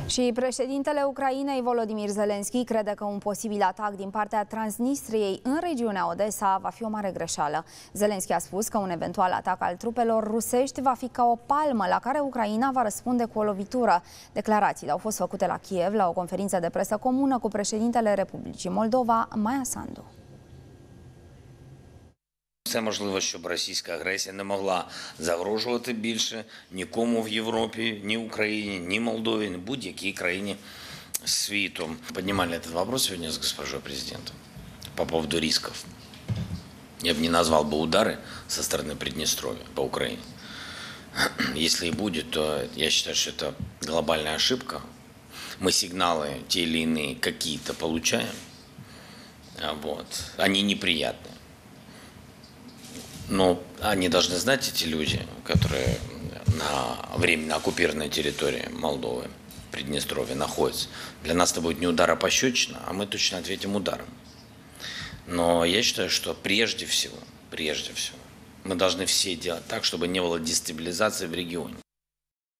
Și președintele Ucrainei, Volodymyr Zelensky, crede că un posibil atac din partea Transnistriei în regiunea Odessa va fi o mare greșeală. Zelensky a spus că un eventual atac al trupelor rusești va fi ca o palmă la care Ucraina va răspunde cu o lovitură. Declarațiile au fost făcute la Kiev la o conferință de presă comună cu președintele Republicii Moldova, Maia Sandu. Все можливо, щоб російська агресія не могла загрожувати більше нікому в Європі, ні Україні, ні Молдові, ні будь-якій країні світу. Поднимали этот вопрос сегодня с госпожой президентом по поводу рисков. Я бы не назвал бы удары со стороны Приднестровья по Украине. Если и будет, то я считаю, что это глобальная ошибка. Мы сигналы те или иные какие-то получаем. Они неприятные. Но они должны знать, эти люди, которые на временно оккупированной территории Молдовы, Приднестровья находятся. Для нас это будет не удар, а пощечина, а мы точно ответим ударом. Но я считаю, что прежде всего, мы должны все делать так, чтобы не было дестабилизации в регионе.